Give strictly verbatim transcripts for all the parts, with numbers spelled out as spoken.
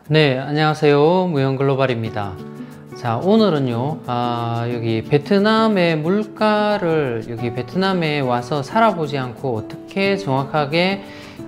네, 안녕하세요. 무형글로벌입니다. 자, 오늘은요, 아, 여기 베트남의 물가를 여기 베트남에 와서 살아보지 않고 어떻게 정확하게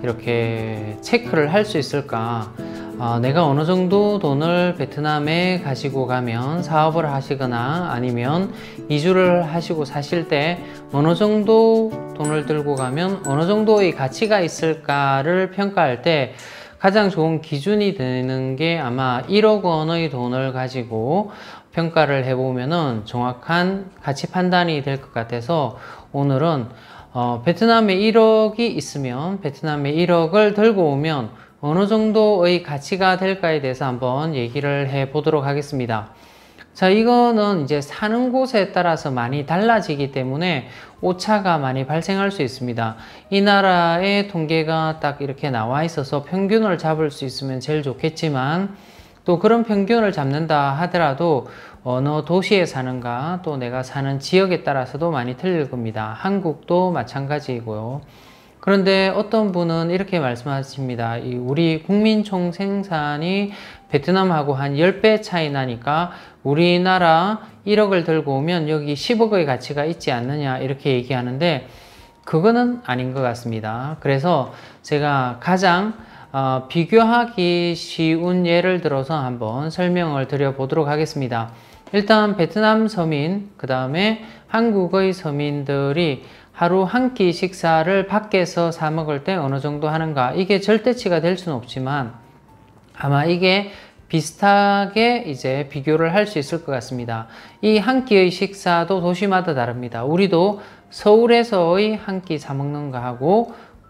이렇게 체크를 할 수 있을까? 아, 내가 어느 정도 돈을 베트남에 가지고 가면 사업을 하시거나 아니면 이주를 하시고 사실 때 어느 정도 돈을 들고 가면 어느 정도의 가치가 있을까를 평가할 때 가장 좋은 기준이 되는 게 아마 일억 원의 돈을 가지고 평가를 해보면은 정확한 가치 판단이 될 것 같아서 오늘은 어, 베트남에 일억이 있으면 베트남에 일억을 들고 오면 어느 정도의 가치가 될까에 대해서 한번 얘기를 해 보도록 하겠습니다. 자, 이거는 이제 사는 곳에 따라서 많이 달라지기 때문에 오차가 많이 발생할 수 있습니다. 이 나라의 통계가 딱 이렇게 나와 있어서 평균을 잡을 수 있으면 제일 좋겠지만 또 그런 평균을 잡는다 하더라도 어느 도시에 사는가 또 내가 사는 지역에 따라서도 많이 틀릴 겁니다. 한국도 마찬가지이고요. 그런데 어떤 분은 이렇게 말씀하십니다. 이 우리 국민 총생산이 베트남하고 한 십 배 차이 나니까 우리나라 일억을 들고 오면 여기 십억의 가치가 있지 않느냐 이렇게 얘기하는데 그거는 아닌 것 같습니다. 그래서 제가 가장 어, 비교하기 쉬운 예를 들어서 한번 설명을 드려 보도록 하겠습니다. 일단 베트남 서민, 그 다음에 한국의 서민들이 하루 한 끼 식사를 밖에서 사 먹을 때 어느 정도 하는가, 이게 절대치가 될 수는 없지만 아마 이게 비슷하게 이제 비교를 할 수 있을 것 같습니다. 이 한 끼의 식사도 도시마다 다릅니다. 우리도 서울에서의 한 끼 사 먹는 거하고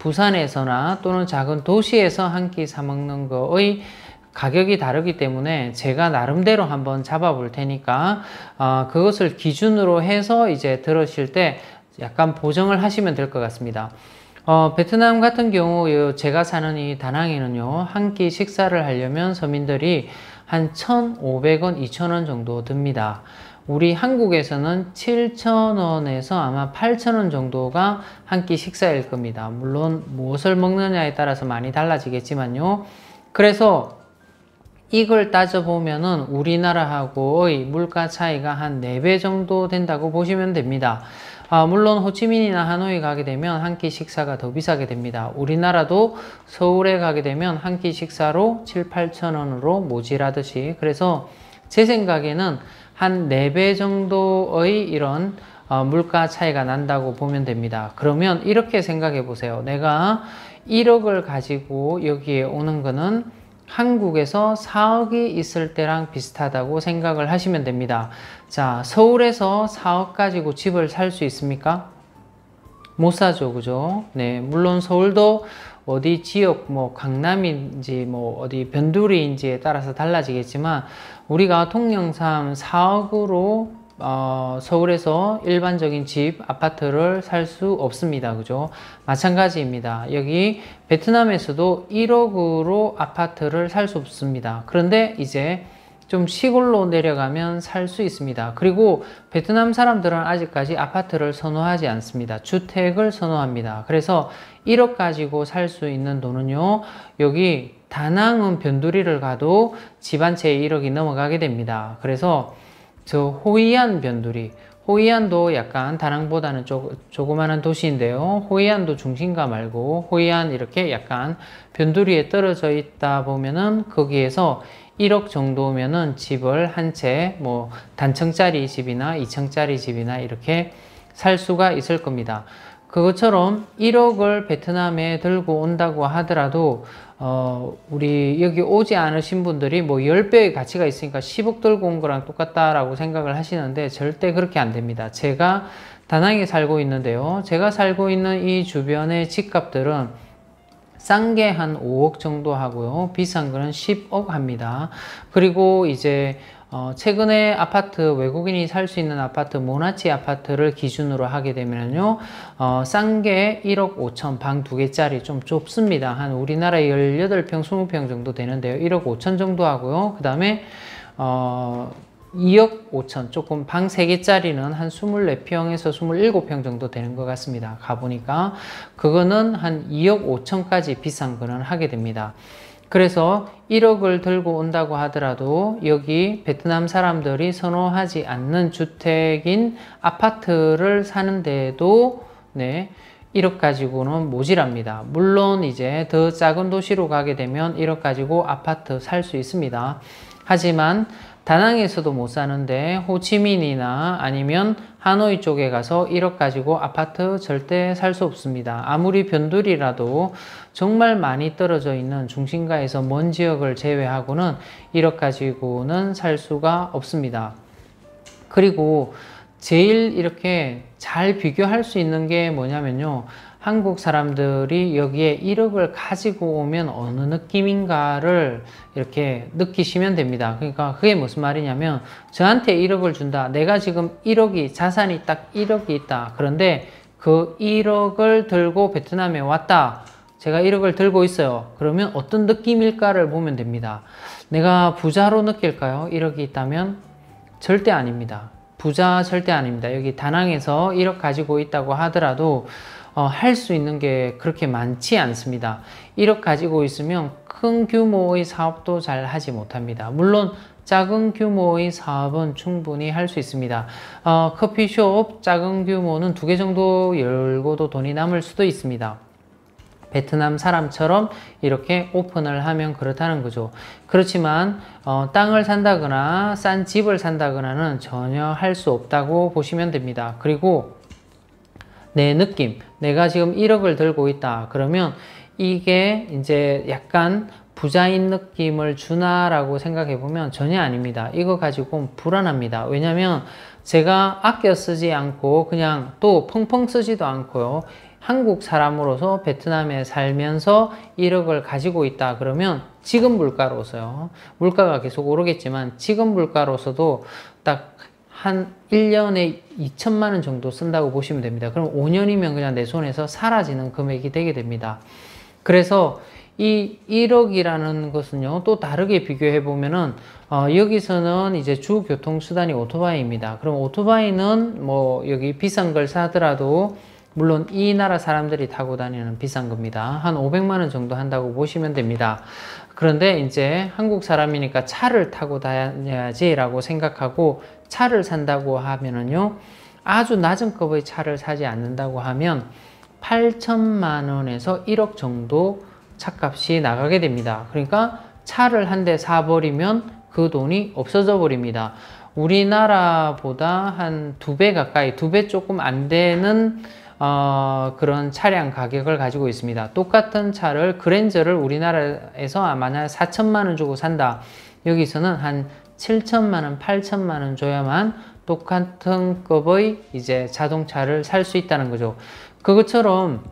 부산에서나 또는 작은 도시에서 한 끼 사 먹는 거의 가격이 다르기 때문에 제가 나름대로 한번 잡아 볼 테니까 어, 그것을 기준으로 해서 이제 들으실 때 약간 보정을 하시면 될 것 같습니다. 어, 베트남 같은 경우 제가 사는 이 다낭에는요 한 끼 식사를 하려면 서민들이 한 천오백 원, 이천 원 정도 듭니다. 우리 한국에서는 칠천 원에서 아마 팔천 원 정도가 한 끼 식사일 겁니다. 물론 무엇을 먹느냐에 따라서 많이 달라지겠지만요. 그래서 이걸 따져보면은 우리나라하고의 물가 차이가 한 네 배 정도 된다고 보시면 됩니다. 아, 물론 호치민이나 하노이 가게 되면 한 끼 식사가 더 비싸게 됩니다. 우리나라도 서울에 가게 되면 한 끼 식사로 칠, 팔천 원으로 모질하듯이, 그래서 제 생각에는 한 네 배 정도의 이런 어, 물가 차이가 난다고 보면 됩니다. 그러면 이렇게 생각해 보세요. 내가 일억을 가지고 여기에 오는 거는 한국에서 사억이 있을 때랑 비슷하다고 생각을 하시면 됩니다. 자, 서울에서 사억 가지고 집을 살 수 있습니까? 못 사죠, 그죠? 네, 물론 서울도 어디 지역, 뭐 강남인지 뭐 어디 변두리인지에 따라서 달라지겠지만 우리가 통영삼 사억으로 어, 서울에서 일반적인 집, 아파트를 살 수 없습니다. 그죠? 마찬가지입니다. 여기 베트남에서도 일억으로 아파트를 살 수 없습니다. 그런데 이제 좀 시골로 내려가면 살 수 있습니다. 그리고 베트남 사람들은 아직까지 아파트를 선호하지 않습니다. 주택을 선호합니다. 그래서 일억 가지고 살 수 있는 돈은요, 여기 다낭은 변두리를 가도 집 한 채에 일억이 넘어가게 됩니다. 그래서 저 호이안 변두리, 호이안도 약간 다낭보다는 조, 조그마한 도시인데요. 호이안도 중심가 말고 호이안 이렇게 약간 변두리에 떨어져 있다 보면은 거기에서 일억 정도면은 집을 한 채 뭐 단층짜리 집이나 이층짜리 집이나 이렇게 살 수가 있을 겁니다. 그것처럼 일억을 베트남에 들고 온다고 하더라도 어, 우리 여기 오지 않으신 분들이 뭐 십 배의 가치가 있으니까 십억 들고 온 거랑 똑같다라고 생각을 하시는데 절대 그렇게 안 됩니다. 제가 다낭에 살고 있는데요. 제가 살고 있는 이 주변의 집값들은 싼 게 한 오억 정도 하고요. 비싼 거는 십억 합니다. 그리고 이제 어, 최근에 아파트, 외국인이 살 수 있는 아파트, 모나치 아파트를 기준으로 하게 되면요, 어, 싼 게 일억 오천, 방 두 개짜리 좀 좁습니다. 한 우리나라 십팔 평, 이십 평 정도 되는데요. 일억 오천 정도 하고요. 그 다음에, 어, 이억 오천, 조금 방 세 개짜리는 한 이십사 평에서 이십칠 평 정도 되는 것 같습니다. 가보니까. 그거는 한 이억 오천까지 비싼 거는 하게 됩니다. 그래서 일억을 들고 온다고 하더라도 여기 베트남 사람들이 선호하지 않는 주택인 아파트를 사는데도 네, 일억 가지고는 모자랍니다. 물론 이제 더 작은 도시로 가게 되면 일억 가지고 아파트 살 수 있습니다. 하지만 다낭에서도 못 사는데 호치민이나 아니면 하노이 쪽에 가서 일억 가지고 아파트 절대 살 수 없습니다. 아무리 변두리라도 정말 많이 떨어져 있는 중심가에서 먼 지역을 제외하고는 일억 가지고는 살 수가 없습니다. 그리고 제일 이렇게 잘 비교할 수 있는 게 뭐냐면요. 한국 사람들이 여기에 일억을 가지고 오면 어느 느낌인가를 이렇게 느끼시면 됩니다. 그러니까 그게 무슨 말이냐면 저한테 일억을 준다. 내가 지금 일억이 자산이 딱 일억이 있다. 그런데 그 일억을 들고 베트남에 왔다. 제가 일억을 들고 있어요. 그러면 어떤 느낌일까를 보면 됩니다. 내가 부자로 느낄까요? 일억이 있다면? 절대 아닙니다. 부자 절대 아닙니다. 여기 다낭에서 일억 가지고 있다고 하더라도 어, 할 수 있는 게 그렇게 많지 않습니다. 일억 가지고 있으면 큰 규모의 사업도 잘 하지 못합니다. 물론 작은 규모의 사업은 충분히 할 수 있습니다. 어, 커피숍 작은 규모는 두 개 정도 열고도 돈이 남을 수도 있습니다. 베트남 사람처럼 이렇게 오픈을 하면 그렇다는 거죠. 그렇지만 어, 땅을 산다거나 싼 집을 산다거나는 전혀 할 수 없다고 보시면 됩니다. 그리고 내 느낌, 내가 지금 일억을 들고 있다. 그러면 이게 이제 약간 부자인 느낌을 주나라고 생각해 보면 전혀 아닙니다. 이거 가지고 불안합니다. 왜냐면 제가 아껴 쓰지 않고 그냥 또 펑펑 쓰지도 않고요. 한국 사람으로서 베트남에 살면서 일억을 가지고 있다 그러면 지금 물가로서요. 물가가 계속 오르겠지만 지금 물가로서도 딱 한 일 년에 이천만 원 정도 쓴다고 보시면 됩니다. 그럼 오 년이면 그냥 내 손에서 사라지는 금액이 되게 됩니다. 그래서 이 일억이라는 것은요, 또 다르게 비교해 보면은, 어, 여기서는 이제 주 교통수단이 오토바이입니다. 그럼 오토바이는 뭐 여기 비싼 걸 사더라도 물론 이 나라 사람들이 타고 다니는 비싼 겁니다. 한 오백만 원 정도 한다고 보시면 됩니다. 그런데 이제 한국 사람이니까 차를 타고 다녀야지 라고 생각하고 차를 산다고 하면은요, 아주 낮은 급의 차를 사지 않는다고 하면 팔천만 원에서 일억 정도 차값이 나가게 됩니다. 그러니까 차를 한 대 사버리면 그 돈이 없어져 버립니다. 우리나라보다 한 두 배 가까이, 두 배 조금 안 되는 어, 그런 차량 가격을 가지고 있습니다. 똑같은 차를 그랜저를 우리나라에서 만약 사천만 원 주고 산다. 여기서는 한 칠천만 원, 팔천만 원 줘야만 똑같은 급의 이제 자동차를 살 수 있다는 거죠. 그것처럼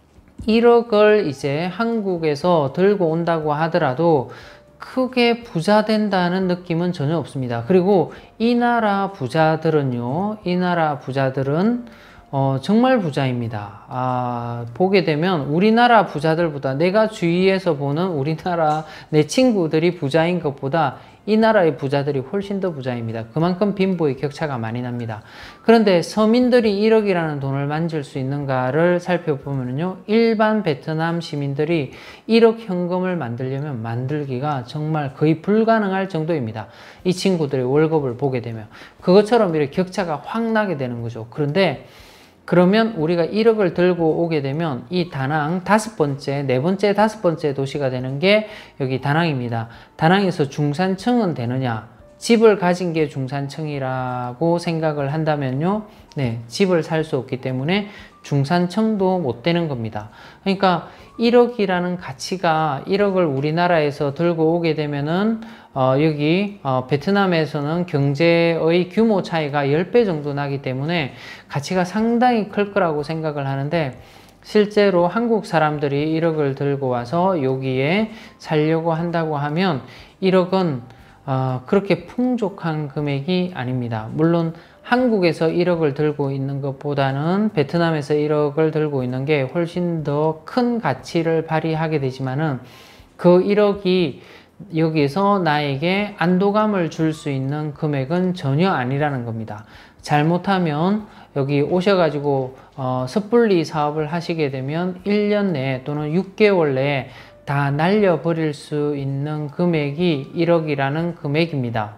일억을 이제 한국에서 들고 온다고 하더라도 크게 부자 된다는 느낌은 전혀 없습니다. 그리고 이 나라 부자들은요, 이 나라 부자들은 어, 정말 부자입니다. 아, 보게 되면 우리나라 부자들보다 내가 주위에서 보는 우리나라 내 친구들이 부자인 것보다 이 나라의 부자들이 훨씬 더 부자입니다. 그만큼 빈부의 격차가 많이 납니다. 그런데 서민들이 일억이라는 돈을 만질 수 있는가를 살펴보면요, 일반 베트남 시민들이 일억 현금을 만들려면 만들기가 정말 거의 불가능할 정도입니다. 이 친구들의 월급을 보게 되면 그것처럼 이렇게 격차가 확 나게 되는 거죠. 그런데 그러면 우리가 일억을 들고 오게 되면 이 다낭 다섯 번째, 네 번째, 다섯 번째 도시가 되는 게 여기 다낭입니다. 다낭에서 중산층은 되느냐? 집을 가진 게 중산층이라고 생각을 한다면요, 네, 집을 살 수 없기 때문에 중산층도 못 되는 겁니다. 그러니까 일억이라는 가치가 일억을 우리나라에서 들고 오게 되면은 어, 여기 어, 베트남에서는 경제의 규모 차이가 십 배 정도 나기 때문에 가치가 상당히 클 거라고 생각을 하는데, 실제로 한국 사람들이 일억을 들고 와서 여기에 살려고 한다고 하면 일억은 어, 그렇게 풍족한 금액이 아닙니다. 물론 한국에서 일억을 들고 있는 것보다는 베트남에서 일억을 들고 있는 게 훨씬 더 큰 가치를 발휘하게 되지만은 그 일억이 여기서 나에게 안도감을 줄 수 있는 금액은 전혀 아니라는 겁니다. 잘못하면 여기 오셔가지고 어, 섣불리 사업을 하시게 되면 일 년 내에 또는 육 개월 내에 다 날려버릴 수 있는 금액이 일억이라는 금액입니다.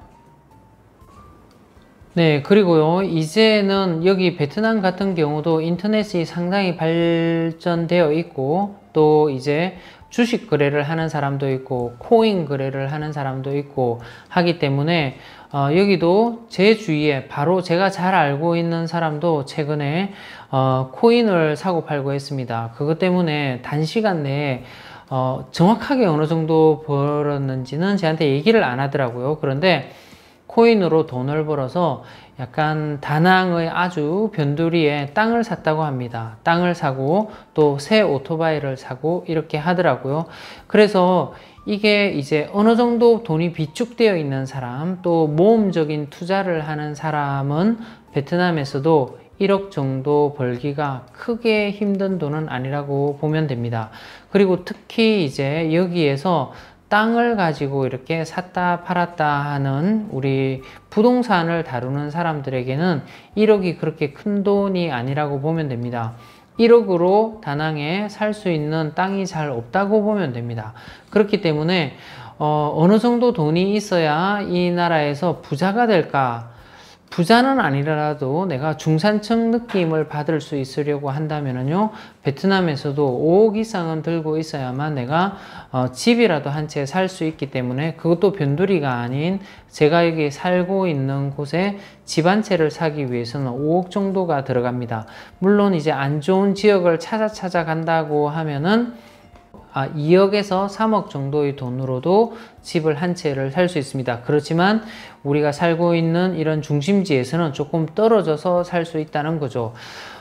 네, 그리고요, 이제는 여기 베트남 같은 경우도 인터넷이 상당히 발전되어 있고, 또 이제 주식 거래를 하는 사람도 있고, 코인 거래를 하는 사람도 있고 하기 때문에, 어, 여기도 제 주위에 바로 제가 잘 알고 있는 사람도 최근에 어, 코인을 사고 팔고 했습니다. 그것 때문에 단시간 내에 어, 정확하게 어느 정도 벌었는지는 저한테 얘기를 안 하더라고요. 그런데 코인으로 돈을 벌어서 약간 다낭의 아주 변두리에 땅을 샀다고 합니다. 땅을 사고 또 새 오토바이를 사고 이렇게 하더라고요. 그래서 이게 이제 어느 정도 돈이 비축되어 있는 사람, 또 모험적인 투자를 하는 사람은 베트남에서도 일억 정도 벌기가 크게 힘든 돈은 아니라고 보면 됩니다. 그리고 특히 이제 여기에서 땅을 가지고 이렇게 샀다 팔았다 하는 우리 부동산을 다루는 사람들에게는 일억이 그렇게 큰 돈이 아니라고 보면 됩니다. 일억으로 다낭에 살 수 있는 땅이 잘 없다고 보면 됩니다. 그렇기 때문에 어, 어느 정도 돈이 있어야 이 나라에서 부자가 될까? 부자는 아니더라도 내가 중산층 느낌을 받을 수 있으려고 한다면요, 베트남에서도 오억 이상은 들고 있어야만 내가 어, 집이라도 한 채 살 수 있기 때문에, 그것도 변두리가 아닌 제가 여기 살고 있는 곳에 집 한 채를 사기 위해서는 오억 정도가 들어갑니다. 물론 이제 안 좋은 지역을 찾아 찾아 간다고 하면은 아, 이억에서 삼억 정도의 돈으로도 집을 한 채를 살 수 있습니다. 그렇지만 우리가 살고 있는 이런 중심지에서는 조금 떨어져서 살 수 있다는 거죠.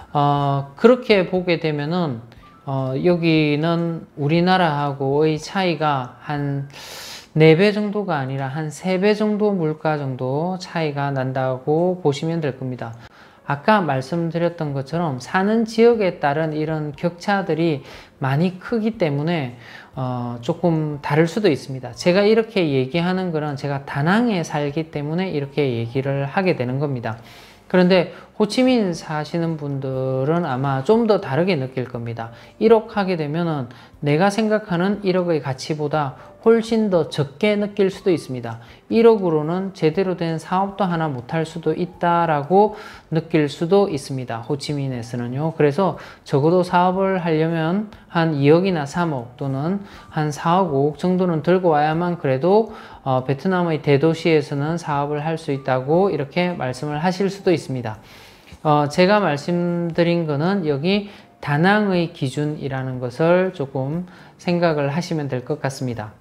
어, 그렇게 보게 되면은 어, 여기는 우리나라하고의 차이가 한 네 배 정도가 아니라 한 세 배 정도 물가 정도 차이가 난다고 보시면 될 겁니다. 아까 말씀드렸던 것처럼 사는 지역에 따른 이런 격차들이 많이 크기 때문에 어 조금 다를 수도 있습니다. 제가 이렇게 얘기하는 거는 제가 다낭에 살기 때문에 이렇게 얘기를 하게 되는 겁니다. 그런데 호치민 사시는 분들은 아마 좀 더 다르게 느낄 겁니다. 일억 하게 되면은 내가 생각하는 일억의 가치보다 훨씬 더 적게 느낄 수도 있습니다. 일억으로는 제대로 된 사업도 하나 못할 수도 있다라고 느낄 수도 있습니다. 호치민에서는요. 그래서 적어도 사업을 하려면 한 이억이나 삼억 또는 한 사억, 오억 정도는 들고 와야만 그래도 어, 베트남의 대도시에서는 사업을 할 수 있다고 이렇게 말씀을 하실 수도 있습니다. 어, 제가 말씀드린 거는 여기 다낭의 기준이라는 것을 조금 생각을 하시면 될 것 같습니다.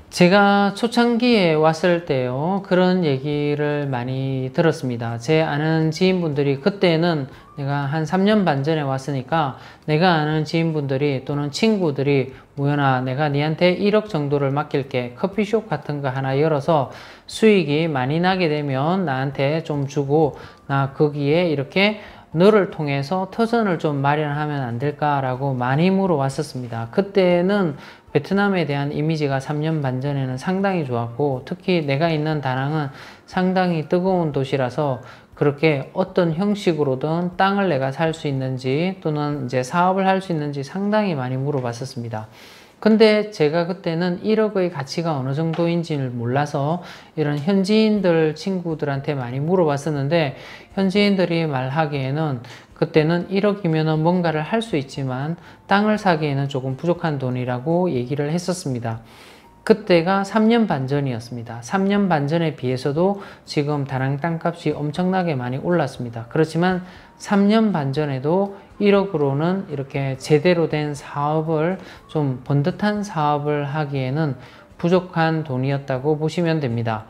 제가 초창기에 왔을 때요, 그런 얘기를 많이 들었습니다. 제 아는 지인분들이, 그때는 내가 한 삼 년 반 전에 왔으니까 내가 아는 지인분들이 또는 친구들이, 무연아, 내가 니한테 일억 정도를 맡길게, 커피숍 같은 거 하나 열어서 수익이 많이 나게 되면 나한테 좀 주고 나 거기에 이렇게 너를 통해서 터전을 좀 마련하면 안 될까라고 많이 물어왔었습니다. 그때는 베트남에 대한 이미지가 삼 년 반 전에는 상당히 좋았고, 특히 내가 있는 다낭은 상당히 뜨거운 도시라서 그렇게 어떤 형식으로든 땅을 내가 살 수 있는지 또는 이제 사업을 할 수 있는지 상당히 많이 물어봤었습니다. 근데 제가 그때는 일억의 가치가 어느 정도인지를 몰라서 이런 현지인들 친구들한테 많이 물어봤었는데, 현지인들이 말하기에는 그때는 일억이면 뭔가를 할 수 있지만 땅을 사기에는 조금 부족한 돈이라고 얘기를 했었습니다. 그때가 삼 년 반 전이었습니다. 삼 년 반 전에 비해서도 지금 다낭 땅값이 엄청나게 많이 올랐습니다. 그렇지만 삼 년 반 전에도 일억으로는 이렇게 제대로 된 사업을, 좀 번듯한 사업을 하기에는 부족한 돈이었다고 보시면 됩니다.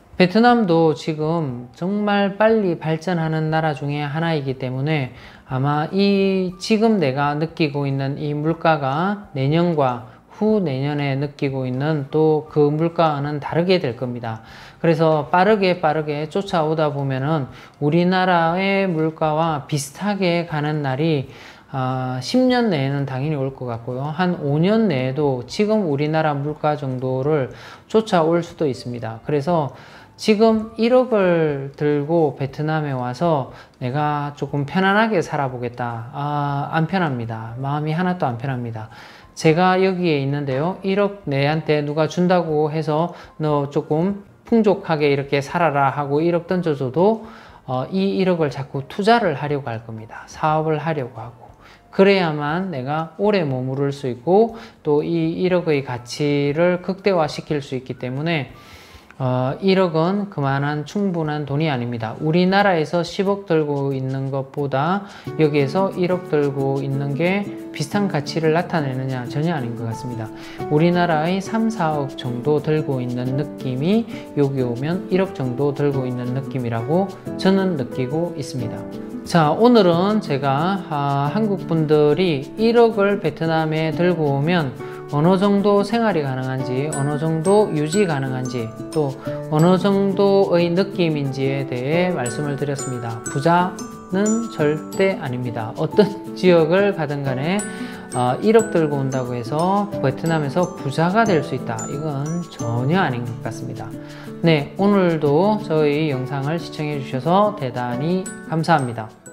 베트남도 지금 정말 빨리 발전하는 나라 중에 하나이기 때문에 아마 이 지금 내가 느끼고 있는 이 물가가 내년과 후 내년에 느끼고 있는 또 그 물가는 다르게 될 겁니다. 그래서 빠르게 빠르게 쫓아오다 보면은 우리나라의 물가와 비슷하게 가는 날이 아, 십 년 내에는 당연히 올 것 같고요. 한 오 년 내에도 지금 우리나라 물가 정도를 쫓아올 수도 있습니다. 그래서 지금 일억을 들고 베트남에 와서 내가 조금 편안하게 살아보겠다. 아, 안 편합니다. 마음이 하나도 안 편합니다. 제가 여기에 있는데요. 일억 내한테 누가 준다고 해서 너 조금 풍족하게 이렇게 살아라 하고 일억 던져줘도 어, 이 일억을 자꾸 투자를 하려고 할 겁니다. 사업을 하려고 하고. 그래야만 내가 오래 머무를 수 있고 또 이 일억의 가치를 극대화시킬 수 있기 때문에 어, 일억은 그만한 충분한 돈이 아닙니다. 우리나라에서 십억 들고 있는 것보다 여기에서 일억 들고 있는 게 비슷한 가치를 나타내느냐? 전혀 아닌 것 같습니다. 우리나라의 삼, 사억 정도 들고 있는 느낌이 여기 오면 일억 정도 들고 있는 느낌이라고 저는 느끼고 있습니다. 자, 오늘은 제가 아, 한국 분들이 일억을 베트남에 들고 오면 어느 정도 생활이 가능한지, 어느 정도 유지 가능한지, 또 어느 정도의 느낌인지에 대해 말씀을 드렸습니다. 부자는 절대 아닙니다. 어떤 지역을 가든 간에 어, 일억 들고 온다고 해서 베트남에서 부자가 될 수 있다. 이건 전혀 아닌 것 같습니다. 네, 오늘도 저희 영상을 시청해 주셔서 대단히 감사합니다.